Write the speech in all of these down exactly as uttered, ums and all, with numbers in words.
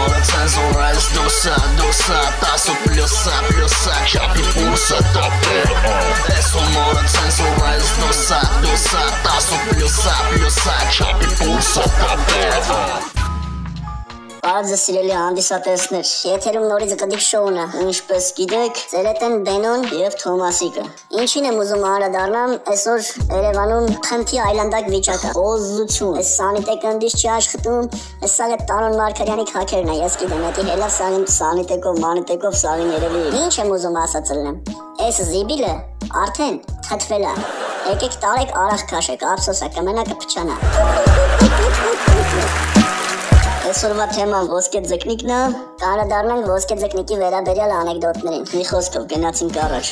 мода цензура из дуса, дуса, тасу плюса, плюса, чапи пуса, топы. Эсу мода цензура из дуса, дуса, тасу плюса, плюса, чапи пуса, топы. Բարձ սիրելի հանդիսատեսներ, եթերում նորից գդիկ շոուն է, ինչպես գիտեք, ձերդ են Բենոն և Թոմասիկը։ Ինչին եմ ուզում անդրադառնամ, այսօր Երևանում խնդի այլանդակ վիճակ է, խոզություն, այս սանիտեկը ընդիշ չի աշխատում, այս սաղը Տանոն Մարգարյանի քաքերն է, ես գիտեմ, հետի հելավ սաղին սանիտեկով, մանիտեկով սաղին երևի։ Ինչ եմ ուզում ասածելնեմ, այս զիբիլը արդեն թթվել է, եկեք տարեք արախ քաշեք, ափսոս է, կմենա կփչանա։ Այսօրվա թեման ոսկե ձկնիկն է, անդրադառնանք ոսկե ձկնիկի վերաբերյալ անեկդոտներին։ Մի խոսքով գնացինք առաջ։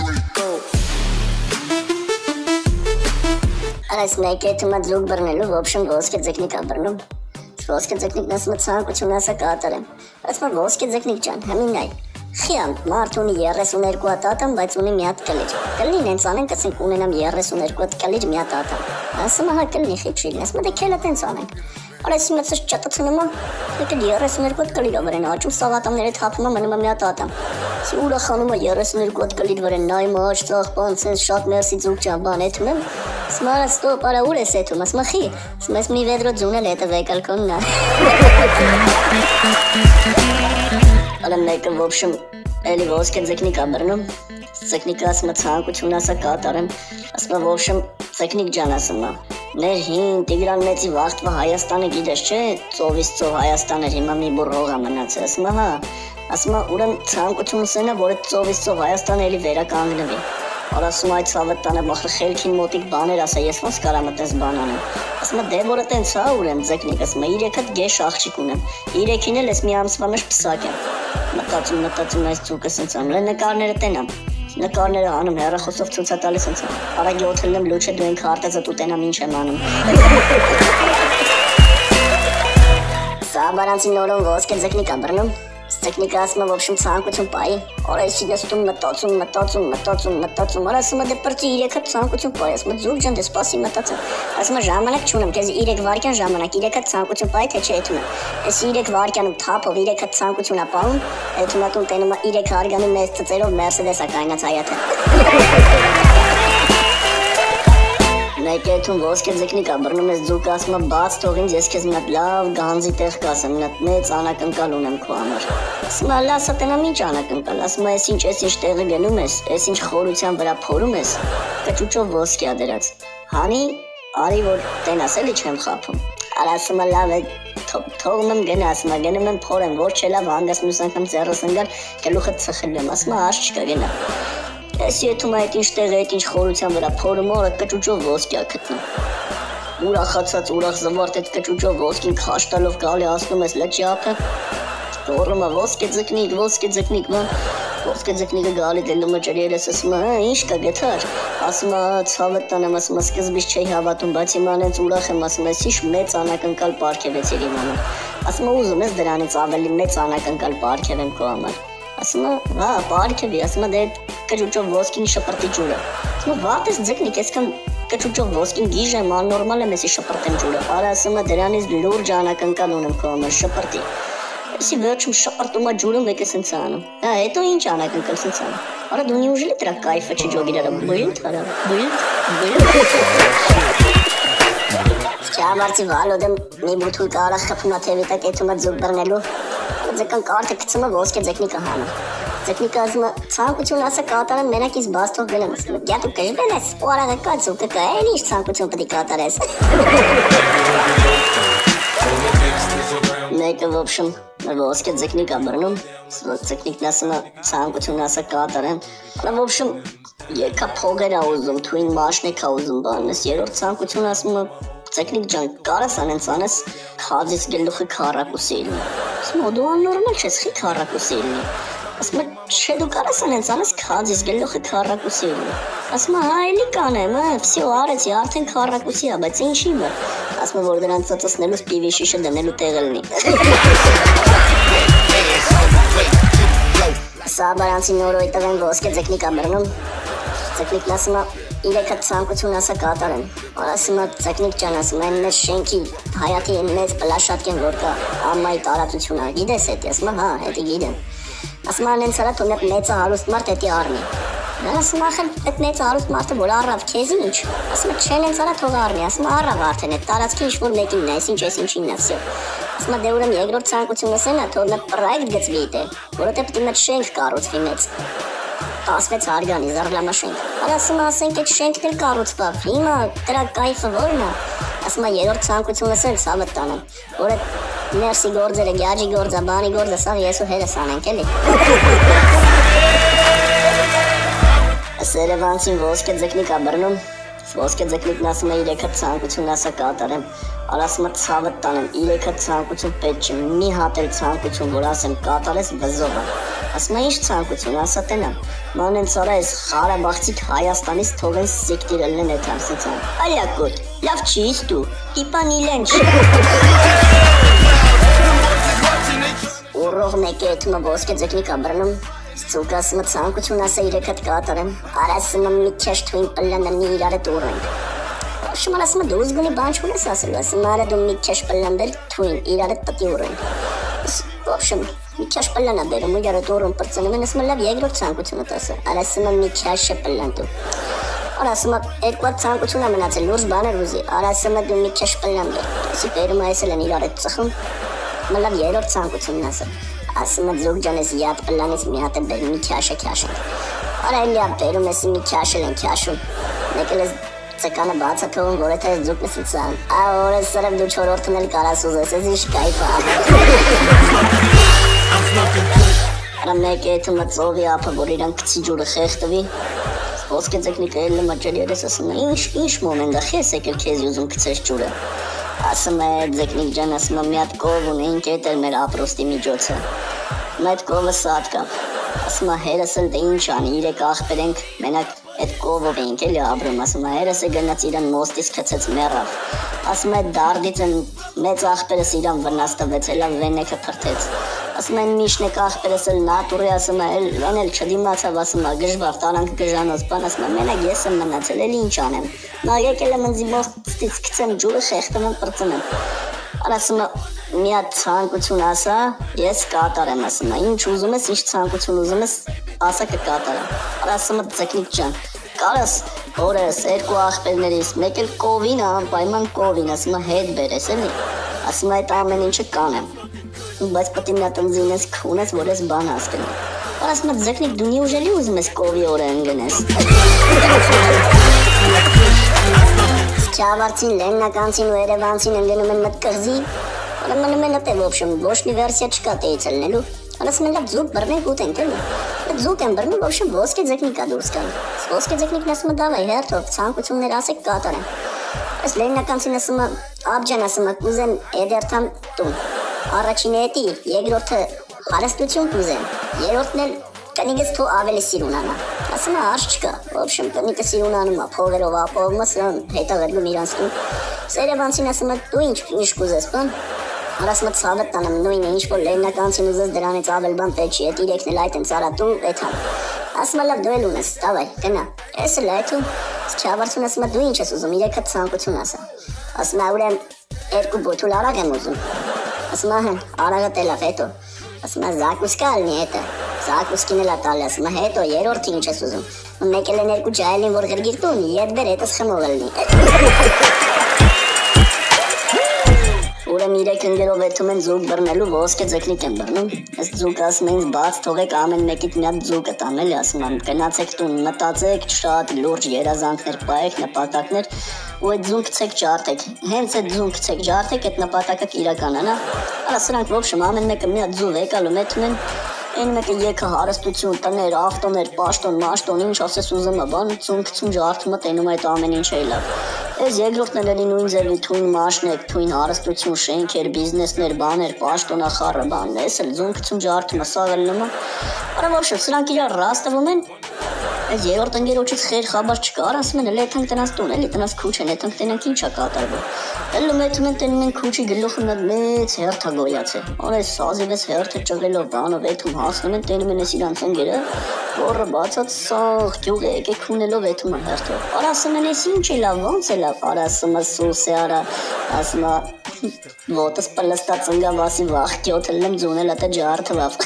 Այս մեկեթումը ձուկ բռնելու, в общем, ոսկե ձկնիկ է բռնում։ Ոսկե ձկնիկն ասում է ցանկություն ասա կատարեմ։ Ասում է ոսկե ձկնիկ ջան, հմին այ։ Խիամ, մարդ ունի երեսուներկու հատ ատամ, բայց ունի մի հատ կլիջ։ Կլին հենց անենք, ասենք ունենամ երեսուներկու հատ կլիջ, մի հատ ատամ։ Ասում է հա կլինի խիչի, ասում է դե քելը տենց անենք։ Արես մեծ չճատացնում եմ, հետո երեսուներկու հատ կլիջ վրան աճում սաղատամները թափում եմ մնում եմ մի հատ ատամ։ Սի ուրախանում է երեսուներկու հատ կլիջ վրան նայում աճ ծաղ բան sense շատ մերսի ձուկ ջան բան էթում եմ։ Ասում է ստոպ արա ուր ես էթում, ասում է խի, ասում ես մի վեդրո ձունել հետը վեկալ կոննա։ Ալը մեկը в общем էլի ոսկե ձկնիկ է բռնում, ձկնիկը ասում է ցանկություն ասա կատարեմ, ասում է в общем ձկնիկ ջան ասում է Ներ հին Տիգրան մեծի վաղտվա Հայաստանը գիտես չէ, ծովից ծով Հայաստանը հիմա մի բուռ հող է մնացել, ասում է հա, ասում է ուրեմն ցանկություն սենա, որ այդ ծովից ծով Հայաստանը էլի վերականգնվի։ Ասում է այդ ցավտանը բախը խելքին մոտիկ բաներ ասա, ես ոնց կարամ այդպես բան անեմ։ Ասում է դե որը տենց հա ուրեմն ձկնիկ, ասում է երեք հատ գեշ աղջիկ ունեմ, երեքին էլ ես մի ամսվա մեջ պսակ եմ։ Մտածում մտածում այս ծուկը սենց անում, նկարները տենամ։ Նկարները անում հեռախոսով ցույց է տալիս ինձ։ Արագ օթելնեմ լուչը դու ինքը արտեզը տուտենամ ինչ եմ անում։ Սա բարանցի նորոն ոսկե ձկնիկ է բռնում։ Ձկնիկը ասում է в общем ցանկություն պայի։ Օրեսի նստում մտածում, մտածում, մտածում, մտածում։ Ասում է դե պրծի երեք հատ ցանկություն պայի, ասում է ձուկ ջան դե սպասի մտածեմ։ Ասում է ժամանակ չունեմ, քեզ երեք վայրկյան ժամանակ, երեք հատ ցանկություն պայի թե չէ էթում է։ Այս երեք վայրկյանում թափով երեք հատ ցանկություն է պահում, էթում է տուն տենում է երեք հարգանի մեծ ծծերով Mercedes է կայնած հայաթը։ Մեկ էթում ոսկե ձկնիկ է բռնում ես ձուկը ասում է բաց թող ինձ ես քեզ մի հատ լավ գանձի տեղ կասեմ, մի հատ մեծ անակնկալ ունեմ քո համար։ Ասում է լա սատենամ ինչ անակնկալ, ասում է ես ինչ ես ինչ տեղը գնում ես, ես ինչ խորության վրա փորում ես, կճուճով ոսկե ա դրած։ Հանի արի որ տենաս էլի չեմ խափում։ Արա ասում է լավ է թողում եմ գնա, ասում է գնում եմ փորեմ, որ չէ լավ հանգած մյուս անգամ ձեռս ընկար, գլուխը ծխել եմ, ասում է աշ չկա գնա։ Ես եթում այդ ինչ տեղ է, այդ ինչ խորության վրա փորում օրը կճուճով ոսկի ա գտնում։ Ուրախացած ուրախ զվարթ այդ կճուճով ոսկին քաշտալով գալի ասնում ես լճի ափը։ Գոռում է ոսկե ձկնիկ, ոսկե ձկնիկ, ման։ Ոսկե ձկնիկը գալի դնում է ջրի երես ասում է, հա ինչ կա գետար։ Ասում է ցավը տանեմ, ասում է սկզբից չէի հավատում, բայց հիմա անց ուրախ եմ, ասում ես ինչ մեծ անակնկալ պարգևեց իր իմանը։ Ասում է ուզում ես դրանից ավելի մեծ անակնկալ պարգևեմ քո համար։ Ասում է, հա, պարգևի, ասում է դե կճուճով ոսկին շպրտի ջուրը։ Ասում է վատ ես ձկնիկ, այսքան կճուճով ոսկին գիժ եմ, աննորմալ եմ էսի շպրտեմ ջուրը։ Արա ասում է դրանից լուրջ անակնկալ ունեմ քո համար, շպրտի։ Էսի վերջում շպրտում է ջուրը մեկ է սենց անում։ Հա, հետո ինչ անակնկալ սենց անում։ Արա դու неужели դրա кайֆը չի ջոգիրը, բույլտ արա, բույլտ, բույլտ։ Չամարցի վալոդեմ մի բութուլ կարա խփում է թևի տակ էթում է ձուկ բռնելու։ Ձկան կարտը գցում է ոսկե ձկնիկը հանում։ Ձկնիկը ասում է ցանկություն ասա կատարեմ մենակ ինձ բաց թող գնեմ։ Դե դու կժվել ես, օրը կա ձուկը կա, էլի ինչ ցանկություն պետք է կատարես։ Մեկը в общем ոսկե ձկնիկ է բռնում, ձկնիկն ասում է ցանկություն ասա կատարեմ։ В общем եկա փողեր ա ուզում, թույն մաշնեք ա ուզում բանես, երրորդ ցանկություն ասում է Ձկնիկ ջան, կարես անենց անես քաջից գլուխը քառակուսի լինի։ Ասում է դու աննորմալ չես, խի քառակուսի լինի։ Ասում է չէ դու կարես անենց անես քաջից գլուխը քառակուսի լինի։ Ասում է հա էլի կանեմ, հա, վсё արեցի, արդեն քառակուսի ա, բայց ինչի՞ մը։ Ասում է որ դրան ծծծնելուց պիվի շիշը դնելու տեղ լինի։ Սա բարանցի նորոյ տղեն ոսկե ձկնիկ ա բռնում։ Ձկնիկն ասում է իրեք հատ ցանկություն ասա կատարեն։ Ասում է ձկնիկ ջան, ասում է մեր շենքի հայաթի մեծ պլաշատկեն որ կա ամայի տարածություն է։ Գիտես էդ, ասում է հա, էդի գիտեմ։ Ասում է նենց արա թող մեծ հարուստ մարդ էդի առնի։ Ասում է ախր այդ մեծ հարուստ մարդը որ առավ քեզ ինչ։ Ասում է չէ նենց արա թող առնի, ասում է առավ արդեն այդ տարածքի ինչ որ մեկինն է, ինչ էս ինչինն է, всё։ Ասում է դե ուրեմն երկրորդ ցանկությունս էն է, թող մեկ պրոյեկտ գծվի դե, որովհետեւ պետք է մեծ շենք կառուցվի մեծ։ տասնվեց հարգանի զարգլամա շենք։ Ասում է ասենք այդ շենքն էլ կառուցվավ։ Հիմա դրա կայֆը ո՞րն է։ Ասում է երրորդ ցանկությունս էլ ցավը տանեմ, որ այդ ներսի գործերը, գյաջի գործը, բանի գործը, սա ես ու հերս անենք էլի։ Սերևանցին ոսկե ձկնիկ ա բռնում, ոսկե ձկնիկն ասում է իրեք հատ ցանկություն ասա կատարեմ, ասում է ցավը տանեմ, իրեք հատ ցանկություն պետք չէ, մի հատ էլ ցանկություն որ ասեմ կատարես վզովը, ասում է ինչ ցանկություն ասա տենամ, մանեն ծարա ես Ղարաբաղցիք Հայաստանից թողեն սիկտիրել են էդ ամսիցան, ալյակոտ, լավ չի իստու, տիպան իլեն չի։ Ուրող մեկ է էթումը ոսկե ձկնիկ ա բռնում, Ծուկ ասում է ցանկություն ասա իրեք հատ կատարեմ, ասում է մի քեշ թույն պլանը մի իրար հետ ուռենք։ Շմար ասում է դու զգունի բան չունես ասելու, ասում է արա դու մի քեշ պլանդել թույն իրար հետ պտի ուռենք։ Ոբշմ, մի քեշ պլան ա բերում ու իրար հետ ուռում պրծնում են, ասում է լավ երկրորդ ցանկությունդ ասա, ասում է մի քեշ է պլան դու։ Ասում է երկու հատ ցանկություն ա մնացել, լուրջ բաներ ուզի, ասում է դու մի քեշ պլան բեր, ասի բերում է այսել են իրար հետ ծխում, լավ երրորդ ցանկությունն ասա։ Ասում է ձուկ ջան ես յատ պլանից մի հատ է բերում մի քաշը քաշը։ Արա էլի ա բերում ես մի քաշել են քաշում։ Մեկ էլ ես ծկանը բաց է թողում որ եթե ձուկն սիցան։ Ա օրես սրեմ դու չորրորդն էլ կարաս ուզես ես ինչ կայֆ ա։ Արա մեկ է թումը ծովի ափը որ իրան կցի ջուրը խեղտվի։ Ոսկե ձկնիկը էլ մաճել երես ասում է ինչ ինչ մոմենտ ա խես եկել քեզ ուզում կցես ջուրը։ Ասում է ձկնիկ ջան, ասում է մի հատ կով ունենք, էդ էլ մեր ապրոստի միջոցը։ Այդ կովը սատ կա։ Ասում է հերս էլ դե ինչ անի, իրեք աղբեր ենք, մենակ այդ կովով էինք էլի ապրում, ասում է հերս է գնաց իրան մոստից քցեց մեռավ։ Ասում է դարդից են մեծ աղբերս իրան վնաստվեց, էլա վենեքը փրթեց։ Ասում են միշնեք աղբերս էլ նատուրի, ասում է էլ էլ չդիմացավ, ասում է գժվավ տարանք գժանոց բան, ասում է մենակ ես եմ մնացել, էլի ինչ անեմ։ Նա եկել եմ ինձ մոստից քցեմ ջուրը խեղտեմ եմ պրծնեմ։ Ասում է մի հատ ցանկություն ասա, ես կատարեմ, ասում է ինչ ուզում ես, ինչ ցանկություն ուզում ես, ասա կկատարեմ։ Ասում է ձկնիկ ջան, կարաս օրես երկու աղբերներից, մեկ էլ կովին անպայման կովին, ասում է հետ բերես էլի։ Ասում է այդ ամեն ինչը կանեմ։ Բայց պետք է մի հատ ընձինես քունես, որ ես բան ասկնեմ։ Ասում է ձկնիկ դու մի ուժելի ուզում ես կովի օրը ընգնես։ Չավարցին, լեննականցին ու երևանցին ընգնում են մտ կղզի, մնում են ըտև ոբշմ, ոչ մի վերսիա չկա տեից ելնելու, ասում են լավ ձուկ բռնենք ուտենք էլի, ձուկ են բռնում ոբշմ ոսկե ձկնիկա դուրս կան, ոսկե ձկնիկն ասում է դավայ հերթով, ցանկություններ ասեք կատարեմ, այս լեննականցին ասում է աբջան ասում է կուզեմ էդերթամ տուն, առաջին էտի, երկրորդը հարստություն կուզեմ, երրորդն էլ կնիկս թու ավելի սիրունանա, ասում է արժ չկա, ոբշմ կնիկը սիրունանում է, փողերով ապով մսրան, հետա վերգում իրանց տուն, Սերևանցին ասում է դու ինչ ինչ կուզես բան, ասում է ցավը տանեմ նույնը ինչ որ լեննականցին ուզես դրանից ավել բան պետք չի, այդ իրեքն էլ այդ են ծարատու էթա, ասում է լավ դու էլ ունես, տավայ, գնա, ես էլ այդու, Չավարցուն ասում է դու ինչ ես ուզում, իրեք հատ ցանկություն ասա, ասում է ուրեմն երկու բոթուլ արաղ եմ ուզում, ասում է հեն արաղը տելավ հետո, ասում է զակուսկա ալնի հետը, զակուսկին էլ ատալ ասում է հետո երրորդը ինչ ես ուզում, մեկ էլ են երկու ջայելին որ գրգիր տուն, ետ բեր հետս խմող ելնի, Ուրեմ իրեք ընգերով էթում են ձուկ բռնելու ոսկե ձկնիկ են բռնում, ես ձուկ ասում ինձ բաց թողեք ամեն մեկիդ մի հատ ձուկը տան էլի ասում եմ, գնացեք տուն, մտածեք շատ լուրջ երազանքներ պայեք, նպատակներ ու այդ ձուն գցեք ջարդեք, հենց այդ ձուն գցեք ջարդեք, այդ նպատակը կիրականանա, արա սրանք ոբշմ ամեն մեկը մի հատ ձու եկալում էթում են, Այն մեկը եկը հարստություն, տներ, ավտոներ, պաշտոն, մաշտոն, ինչ ասես ուզում է, բան, ծուն կցուն ջարդումը տենում այդ ամեն ինչ է լավ։ Այս երկրորդն էլի նույն ձևի թույն մաշնեք, թույն հարստություն, շենքեր, բիզնեսներ, բաներ, պաշտոնախառը, բան, ես էլ ձուն կցուն ջարդումը, սա ելնում է։ Արա ոբշեմ, սրանք իրար ռաստվում են, Այս երրորդ ընկերոջից խեր խաբար չկար, ասում են, «Էլի եթանք տնած տուն, էլի տնած քուչ են, եթանք տենանք ինչ է կատարվում»։ Էլի մետում են տենում են քուչի գլուխը մեծ հերթ է գոյացել։ Օրես սազի վես հերթը ճղելով բանով եթում հասնում են, տենում են ես իրանց ընկերը, որը բացած սաղ գյուղ է եկեք ունելով եթում են հերթով։ Արա ասում են, ես ինչ է լավ, ոնց է լավ, արա ասում է սուս է, արա ասում է ոտս պլստած ընգավ ասի վախ կյոթել եմ ձունել ատը ջարդվավ։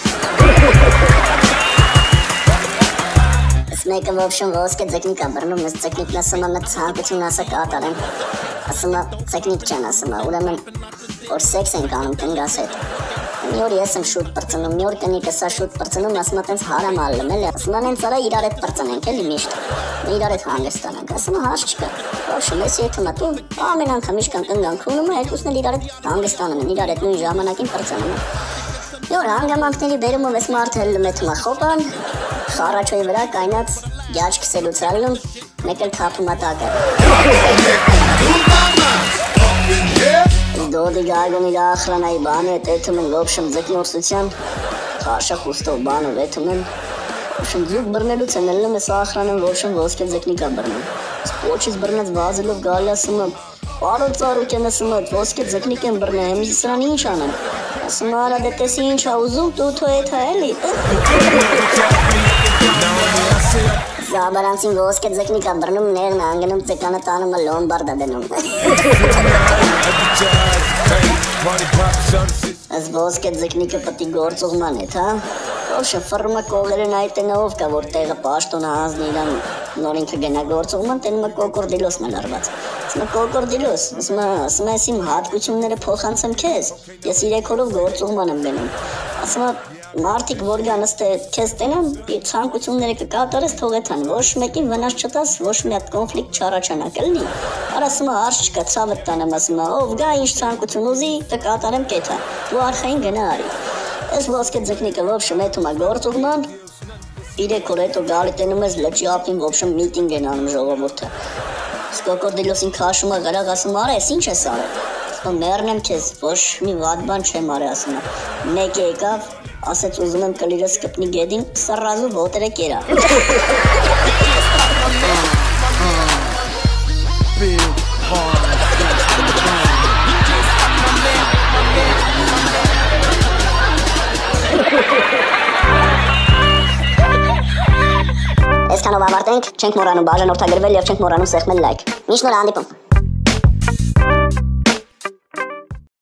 Մեկը ոբշն ոսկե ձկնիկ է բռնում, ես ձկնիկն ասում է մեծ ցանկություն ասա կատարեմ, ասում է ձկնիկ չեն, ասում է ուրեմն որ սեքս ենք անում տնգաս հետ, մի օր ես եմ շուտ պրծնում, մի օր կնիկը սա շուտ պրծնում, ասում է տենց հարամ ալլում էլի, ասում է նենց արա իրար հետ պրծնենք էլի միշտ, իրար հետ հանգստանանք, ասում է հարց չկա, ոբշն ես եթում է տուն, ամեն անգամ իշկան կնգանք ունում է, հետուսն էլ իրար հետ հանգստանում են, իրար հետ նույն ժամանակին պրծնում են։ Մի օր հանգամանքների բերումով ես մարդը հելում է թմա խոպան, խառաչոյի վրա կայնած գյաչ քսելուց ալնում, մեկ էլ թափում է տակը։ Դոդի գայգոն իր ախրանայի բանը հետ եթում են ոբշմ ձկնորսության, խաշա խուստով բանով եթում են, ոբշմ ձուկ բրնելուց են ելնում ես ախրանն ոբշմ ոսկե ձկնիկ է բրնում։ Սպոչից բրնած վազելով գալի ասում եմ, պարոն ծառուկ եմ ասում եմ, ոսկե ձկնիկ եմ բրնում, եմ սրան ինչ անեմ։ Ասում արա դե տեսի ինչ ա ուզում, դու թո եթ է էլի։ Զաբարանցին ոսկե ձկնիկ ա բռնում, ներն անգնում ձկանը տանում է լոմբարդ ա դնում։ Այս ոսկե ձկնիկը պտի գործուղման հետ, հա։ Ոբշը ֆռում է կողերեն այդ տենով կա, որ տեղը պաշտոն է հանձնի իրան նոր ինքը գնա գործուղման, տենում է կոկորդիլոսն է լարված։ Ասում է կոկորդիլոս, ասում է ես իմ հատկությունները փոխանցեմ քեզ, ես իրեք օրով գործուղման եմ գնում։ Ասում է մարդիկ որ գան ըստ քեզ տենան, ցանկությունները կկատարես թողեթան, ոչ մեկին վնաս չտաս, ոչ մի հատ կոնֆլիկտ չառաջանա կլինի։ Արա ասում է արժ չկա, ցավդ տանեմ, ասում է ով գա ինչ ցանկություն ուզի, կկատարեմ կեթա, դու արխային գնա արի։ Ես ոսկե ձկնիկը ոբշմ եթում է գործուղման, իրեք օր հետո գալի տենում ես լճի ափին ոբշմ միտինգ են անում ժողովուրդը։ Կոկորդիլոսին քաշում է գրաղ, ասում արա ես ինչ ես արել։ Ասում մեռնեմ քեզ, ոչ մի վատ բան չեմ արել, ասում է։ Մեկը եկավ, ասեց ուզում եմ կլիրս կպնի գեդին, սռազու ոտերը կերա։ Այսքանով ավարտենք, չենք մոռանում բաժանորդագրվել և չենք մոռանում սեղմել լայք։ Միշտ նոր հանդիպում։